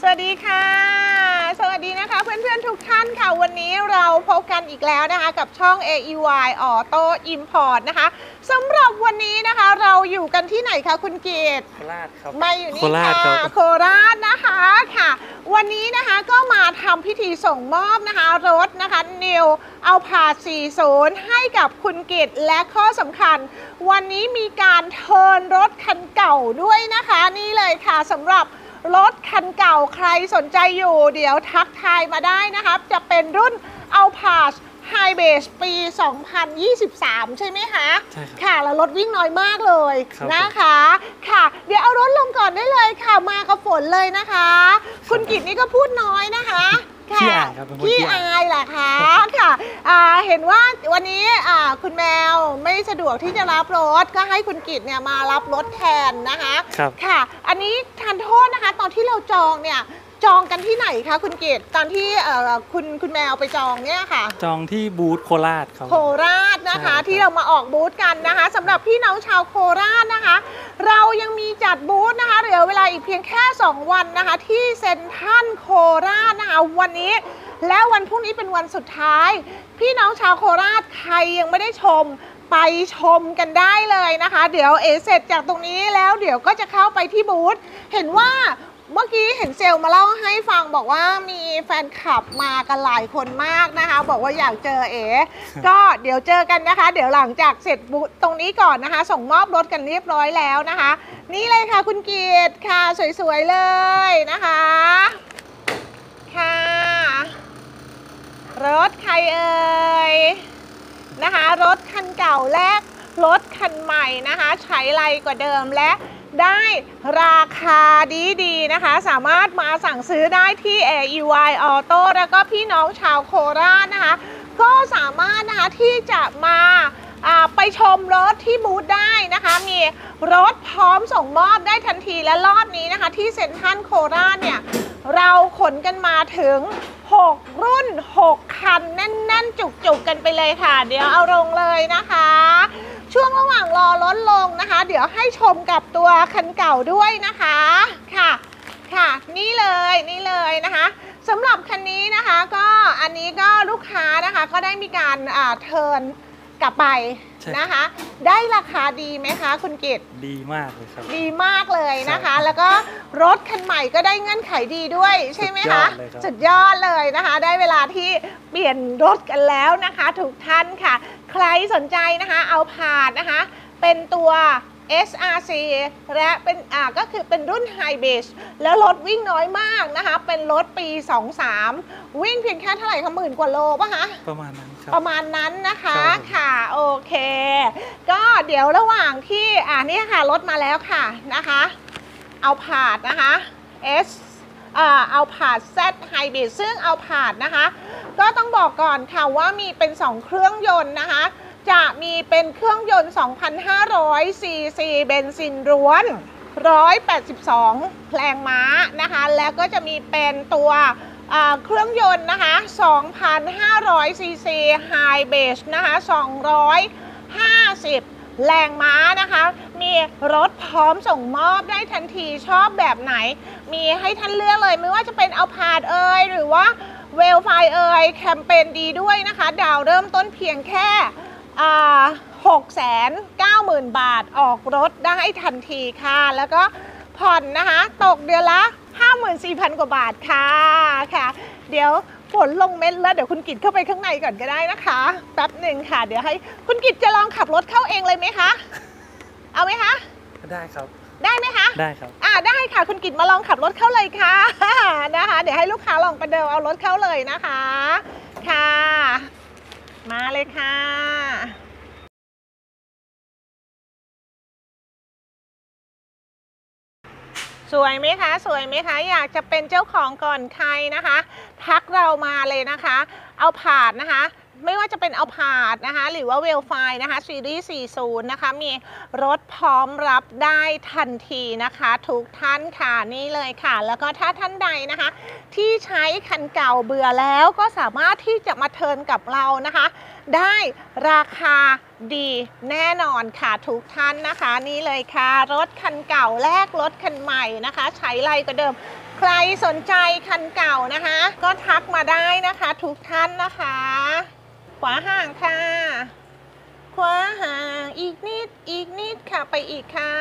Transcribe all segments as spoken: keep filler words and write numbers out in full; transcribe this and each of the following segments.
สวัสดีค่ะสวัสดีนะคะเพื่อนๆทุกท่านค่ะวันนี้เราพบกันอีกแล้วนะคะกับช่อง เอ อี วาย Auto Import นะคะสำหรับวันนี้นะคะเราอยู่กันที่ไหนคะคุณเกียรติโคราชครับมาอยู่นี่ค่ะโคราชนะคะค่ะวันนี้นะคะก็มาทำพิธีส่งมอบนะคะรถนะคะ New Alphard สี่สิบให้กับคุณกิตและข้อสำคัญวันนี้มีการเทิร์นรถคันเก่าด้วยนะคะนี่เลยค่ะสำหรับรถคันเก่าใครสนใจอยู่เดี๋ยวทักทายมาได้นะครับจะเป็นรุ่น Alphard Hybrid ปี สองพันยี่สิบสาม ใช่ไหมคะใช่ครับค่ะแล้วรถวิ่งน้อยมากเลยนะคะค่ะเดี๋ยวเอารถลงก่อนได้เลยค่ะมากับฝนเลยนะคะคุณกิตนี่ก็พูดน้อยนะคะขี้อายครับขี้อายแหละคะค่ะเห็นว่าวันนี้คุณแมวไม่สะดวกที่จะรับรถก็ให้คุณกิตเนี่ยมารับรถแทนนะคะค่ะอันนี้ทานโทษนะคะตอนที่เราจองเนี่ยจองกันที่ไหนคะคุณกิตตอนที่คุณคุณแมวไปจองเนี่ยค่ะจองที่บูธโคราชครับโคราชนะคะที่เรามาออกบูธกันนะคะสำหรับพี่น้องชาวโคราชนะคะเรายังมีจัดบูธนะคะเหลือเวลาอีกเพียงแค่สองวันนะคะที่เซ็นทรัลโคราชนะคะวันนี้แล้ววันพรุ่งนี้เป็นวันสุดท้ายพี่น้องชาวโคราชใครยังไม่ได้ชมไปชมกันได้เลยนะคะเดี๋ยวเอเสร็จจากตรงนี้แล้วเดี๋ยวก็จะเข้าไปที่บูธเห็นว่าเมื่อกี้เห็นเซลมาเล่าให้ฟังบอกว่ามีแฟนคลับมากันหลายคนมากนะคะบอกว่าอยากเจอเอ๋ก็เดี๋ยวเจอกันนะคะเดี๋ยวหลังจากเสร็จบูธตรงนี้ก่อนนะคะส่งมอบรถกันเรียบร้อยแล้วนะคะนี่เลยค่ะคุณกีตค่ะสวยๆเลยนะคะค่ะรถใครเอ่ยนะคะรถคันเก่าแลกรถคันใหม่นะคะใช้ไรกว่าเดิมและได้ราคาดีๆนะคะสามารถมาสั่งซื้อได้ที่ เอ อี วาย Auto แล้วก็พี่น้องชาวโคราชนะคะก็สามารถนะคะที่จะมาไปชมรถที่บูธได้นะคะมีรถพร้อมส่งมอบได้ทันทีและรอบนี้นะคะที่เซ็นทรัลโคราชเนี่ยเราขนกันมาถึงหกรุ่นหกคันแน่นๆจุกๆกันไปเลยค่ะเดี๋ยวเอาลงเลยนะคะช่วงระหว่างรอรถลงนะคะเดี๋ยวให้ชมกับตัวคันเก่าด้วยนะคะค่ะค่ะนี่เลยนี่เลยนะคะสำหรับคันนี้นะคะก็อันนี้ก็ลูกค้านะคะก็ได้มีการเทิร์นกลับไปนะคะได้ราคาดีไหมคะคุณกิตดีมากเลยครับดีมากเลยนะคะแล้วก็รถคันใหม่ก็ได้เงื่อนไขดีด้วยใช่ไหมคะสุดยอดเลยนะคะได้เวลาที่เปลี่ยนรถกันแล้วนะคะทุกท่านค่ะใครสนใจนะคะเอาผ่านนะคะเป็นตัว เอส อาร์ ซี และเป็นอ่าก็คือเป็นรุ่น Hybrid แล้วรถวิ่งน้อยมากนะคะเป็นรถปี สองพันสาม วิ่งเพียงแค่เท่าไหร่คะหมื่นกว่าโลป่ะคะประมาณนั้นครับประมาณนั้นนะคะค่ะโอเคก็เดี๋ยวระหว่างที่อ่านี่ค่ะรถมาแล้วค่ะนะคะเอาผาดนะคะ S อ่าเอาผาด Z Hybrid ซึ่งเอาผาดนะคะก็ต้องบอกก่อนค่ะว่ามีเป็นสองเครื่องยนต์นะคะจะมีเป็นเครื่องยนต์ สองพันห้าร้อย ซี ซี เบนซินล้วนหนึ่งร้อยแปดสิบสองแรงม้านะคะแล้วก็จะมีเป็นตัวเครื่องยนต์นะคะ สองพันห้าร้อย ซี ซี Hybrid นะคะสองร้อยห้าสิบแรงม้านะคะมีรถพร้อมส่งมอบได้ทันทีชอบแบบไหนมีให้ท่านเลือกเลยไม่ว่าจะเป็นเอาพาดเอ่ยหรือว่าเวลไฟเอ่ยแคมเปญดีด้วยนะคะดาวเริ่มต้นเพียงแค่หกแสนเก้าหมื่นบาทออกรถได้ทันทีค่ะแล้วก็ผ่อนนะคะตกเดือนละ ห้าหมื่นสี่พัน กว่าบาทค่ะค่ะเดี๋ยวฝนลงเม็ดแล้วเดี๋ยวคุณกิตเข้าไปข้างในก่อนก็ได้นะคะแป๊บหนึ่งค่ะเดี๋ยวให้คุณกิตจะลองขับรถเข้าเองเลยไหมคะเอาไหมคะได้ครับได้ไหมคะได้ครับอ่าได้ค่ะคุณกิตมาลองขับรถเข้าเลยค่ะนะคะเดี๋ยวให้ลูกค้าลองประเดิมเอารถเข้าเลยนะคะค่ะมาเลยค่ะสวยไหมคะสวยไหมคะอยากจะเป็นเจ้าของก่อนใครนะคะทักเรามาเลยนะคะเอาผ่านนะคะไม่ว่าจะเป็นเอาผ่านนะคะหรือว่าเวลไฟนะคะซีรีส์สี่สิบนะคะมีรถพร้อมรับได้ทันทีนะคะทุกท่านค่ะนี่เลยค่ะแล้วก็ถ้าท่านใดนะคะที่ใช้คันเก่าเบื่อแล้วก็สามารถที่จะมาเทิร์นกับเรานะคะได้ราคาดีแน่นอนค่ะทุกท่านนะคะนี่เลยค่ะรถคันเก่าแลกรถคันใหม่นะคะใช้ไรก็เดิมใครสนใจคันเก่านะคะ ก็ทักมาได้นะคะทุกท่านนะคะ ขวาห่างค่ะ ขวาห่างอีกนิดอีกนิดค่ะไปอีกค่ะ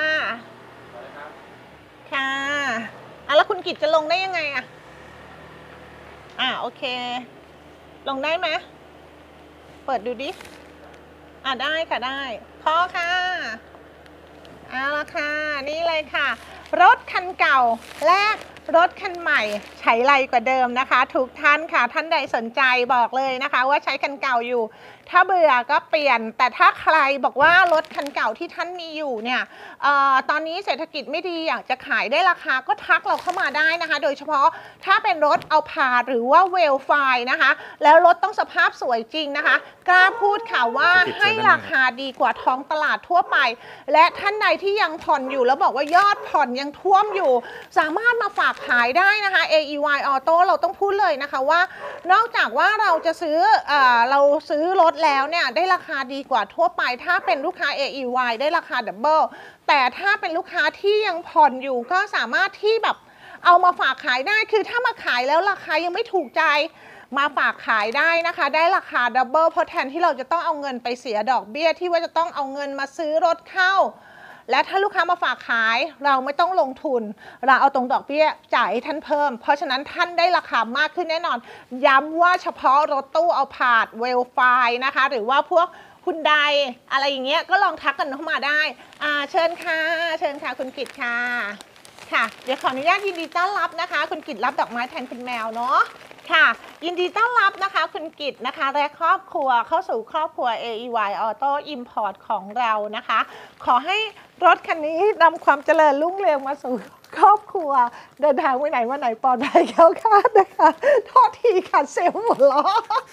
ค่ะอ่ะแล้วคุณกิจจะลงได้ยังไงอ่ะอ่ะโอเค ลงได้ไหมเปิดดูดิอ่ะได้ค่ะได้พอค่ะเอาละค่ะนี่เลยค่ะ รถคันเก่าแลกรถคันใหม่ใช้ไรกว่าเดิมนะคะทุกท่านค่ะท่านใดสนใจบอกเลยนะคะ ว่าใช้คันเก่าอยู่ถ้าเบื่อก็เปลี่ยนแต่ถ้าใครบอกว่ารถคันเก่าที่ท่านมีอยู่เนี่ยเอ่อตอนนี้เศรษฐกิจไม่ดีอยากจะขายได้ราคาก็ทักเราเข้ามาได้นะคะโดยเฉพาะถ้าเป็นรถเอาพาหรือว่าเวลไฟนะคะแล้วรถต้องสภาพสวยจริงนะคะกล้าพูดค่ะว่าให้ราคาดีกว่าท้องตลาดทั่วไปและท่านใดที่ยังผ่อนอยู่แล้วบอกว่ายอดผ่อนยังท่วมอยู่สามารถมาฝากขายได้นะคะ เอ อี วาย Auto เราต้องพูดเลยนะคะว่านอกจากว่าเราจะซื้อเอ่อเราซื้อรถแล้วเนี่ยได้ราคาดีกว่าทั่วไปถ้าเป็นลูกค้า เอ อี วาย ได้ราคาดับเบิลแต่ถ้าเป็นลูกค้าที่ยังผ่อนอยู่ก็สามารถที่แบบเอามาฝากขายได้คือถ้ามาขายแล้วราคายังไม่ถูกใจมาฝากขายได้นะคะได้ราคาดับเบิลเพราะแทนที่เราจะต้องเอาเงินไปเสียดอกเบี้ยที่ว่าจะต้องเอาเงินมาซื้อรถเข้าและถ้าลูกค้ามาฝากขายเราไม่ต้องลงทุนเราเอาตรงดอกเบี้ยจ่ายให้ท่านเพิ่มเพราะฉะนั้นท่านได้ราคามากขึ้นแน่นอนย้ำว่าเฉพาะรถตู้เอาผาดเวลไฟนะคะหรือว่าพวกคุณใดอะไรอย่างเงี้ยก็ลองทักกันเข้ามาได้อ่าเชิญค่ะเชิญค่ะคุณกิตค่ะค่ะเดี๋ยวขออนุญาตยินดีต้อนรับนะคะคุณกิตรับดอกไม้แทนคุณแมวเนาะค่ะยินดีต้อนรับนะคะคุณกิตนะคะและครอบครัวเข้าสู่ครอบครัว เอ อี วาย Auto Import ของเรานะคะขอให้รถคันนี้นำความเจริญรุ่งเรืองมาสู่ครอบครัวเดินทางไปไหนมาไหนปลอดภัยแคล้วคลาดนะคะโทษทีค่ะเซลล์หมดล้อ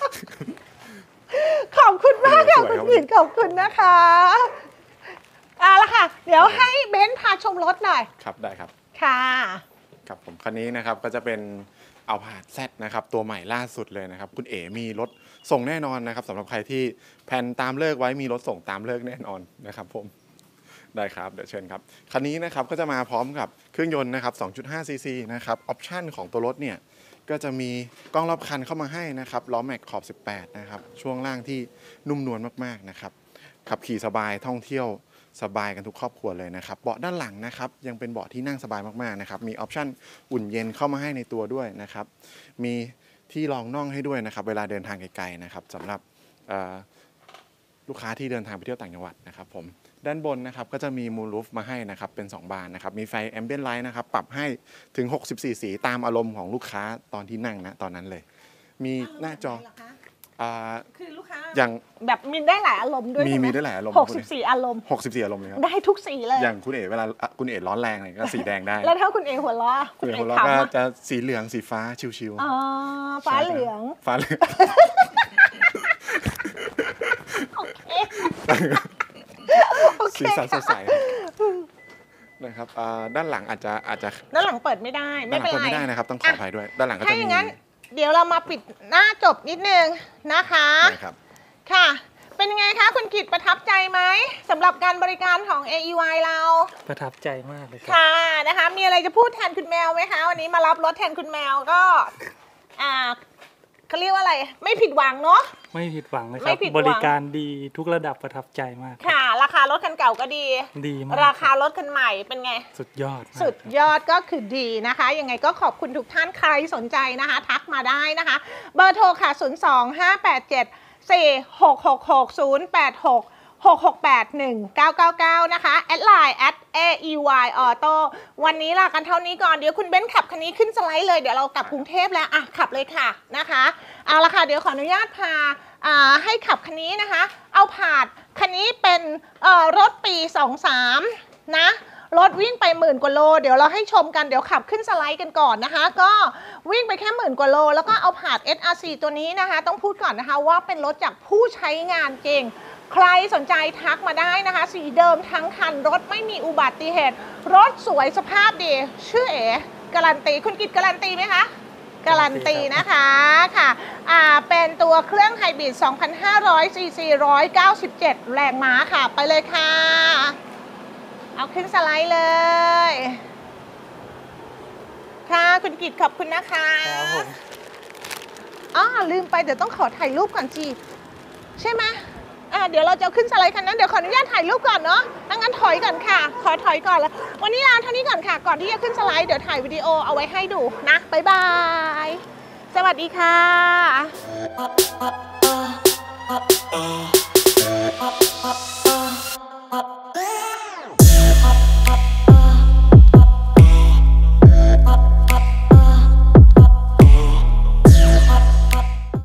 ขอบคุณมากค่ะคุณกิตขอบคุณนะคะเอาละค่ะเดี๋ยวให้เบนซ์พาชมรถหน่อยครับได้ครับค่ะครับผมคันนี้นะครับก็จะเป็นเอาผาดแซดนะครับตัวใหม่ล่าสุดเลยนะครับคุณเอ๋มีรถส่งแน่นอนนะครับสำหรับใครที่แผนตามเลิกไว้มีรถส่งตามเลิกแน่นอนนะครับผมได้ครับเดี๋ยวเชิญครับคันนี้นะครับก็จะมาพร้อมกับเครื่องยนต์นะครับ สองจุดห้า ซีซีนะครับออปชั่นของตัวรถเนี่ยก็จะมีกล้องรอบคันเข้ามาให้นะครับล้อแม็กขอบสิบแปดนะครับช่วงล่างที่นุ่มนวลมากๆนะครับขับขี่สบายท่องเที่ยวสบายกันทุกครอบครัวเลยนะครับเบาะด้านหลังนะครับยังเป็นเบาะที่นั่งสบายมากๆนะครับมีออปชั่นอุ่นเย็นเข้ามาให้ในตัวด้วยนะครับมีที่รองน่องให้ด้วยนะครับเวลาเดินทางไกลๆนะครับสำหรับลูกค้าที่เดินทางไปเที่ยวต่างจังหวัดนะครับผมด้านบนนะครับก็จะมีมูลรูฟมาให้นะครับเป็นสองบานนะครับมีไฟแอมเบียนไลท์นะครับปรับให้ถึงหกสิบสี่สีตามอารมณ์ของลูกค้าตอนที่นั่งนะตอนนั้นเลยมีหน้าจอคือลูกค้าอย่างแบบมีได้หลายอารมณ์ด้วยมีมีได้หลายอารมณ์หกสิบสี่อารมณ์หกสิบสี่อารมณ์เลยครับได้ทุกสีเลยอย่างคุณเอ๋เวลาคุณเอ๋ร้อนแรงอะไรก็สีแดงได้แล้วถ้าคุณเอ๋หัวล้อคุณเอ๋หัวล้อก็จะสีเหลืองสีฟ้าชิวๆอ๋อฟ้าเหลืองฟ้าเหลืองโอเคสีสันสดใสนะครับด้านหลังอาจจะอาจจะด้านหลังเปิดไม่ได้ไม่เป็นไรไม่ได้นะครับต้องขออภัยด้วยด้านหลังก็จะมีเดี๋ยวเรามาปิดหน้าจบนิดนึงนะคะครับค่ะเป็นยังไงคะคุณกิตประทับใจไหมสำหรับการบริการของ เอ อี วาย เราประทับใจมากเลยครับค่ะนะคะมีอะไรจะพูดแทนคุณแมวไหมคะวันนี้มารับรถแทนคุณแมวก็อ่าเขาเรียกว่าอะไรไม่ผิดหวังเนาะไม่ผิดหวังนะครับบริการดีทุกระดับประทับใจมากค่ะราคารถคันเก่าก็ดีดีมากราคารถคันใหม่เป็นไงสุดยอดสุดยอดก็คือดีนะคะยังไงก็ขอบคุณทุกท่านใครสนใจนะคะทักมาได้นะคะเบอร์โทรค่ะศูนย์ สอง ห้า แปด เจ็ด สี่ หก หก หก ศูนย์ แปด หก หก หก แปด หนึ่ง เก้า เก้า เก้านะคะแอดไลน์ แอท เอ อี วาย Auto วันนี้ลากันเท่านี้ก่อนเดี๋ยวคุณเบนซ์ขับคันนี้ขึ้นสไลด์เลยเดี๋ยวเรากลับกรุงเทพแล้วอ่ะขับเลยค่ะนะคะเอาละค่ะเดี๋ยวขออนุญาตพาให้ขับคันนี้นะคะเอาผาดคันนี้เป็นรถปีสองสามนะรถวิ่งไปหมื่นกว่าโลเดี๋ยวเราให้ชมกันเดี๋ยวขับขึ้นสไลด์กันก่อนนะคะก็วิ่งไปแค่หมื่นกว่าโลแล้วก็เอาผาด เอส อาร์ ซี ตัวนี้นะคะต้องพูดก่อนนะคะว่าเป็นรถจากผู้ใช้งานจริงใครสนใจทักมาได้นะคะสีเดิมทั้งคันรถไม่มีอุบัติเหตุรถสวยสภาพดีชื่อเอ๋การันตีคุณกิตการันตีไหมคะการันตีนะคะค่ะอ่าเป็นตัวเครื่องไฮบริด สองพันห้าร้อย ซี ซี หนึ่งร้อยเก้าสิบเจ็ด แรงม้าค่ะไปเลยค่ะเอาขึ้นสไลด์เลยค่ะคุณกิตขอบคุณนะคะครับผมอ๋อลืมไปเดี๋ยวต้องขอถ่ายรูปก่อนจีใช่ไหมอ่าเดี๋ยวเราจะขึ้นสไลด์คันนั้นเดี๋ยวขออนุญาตถ่ายรูปก่อนเนาะงั้นถอยก่อนค่ะ ขอถอยก่อนแล้ววันนี้ลาเท่านี้ก่อนค่ะ ก่อนที่จะขึ้นสไลด์เดี๋ยวถ่ายวิดีโอเอาไว้ให้ดูนะบ๊ายบายสวัสดีค่ะ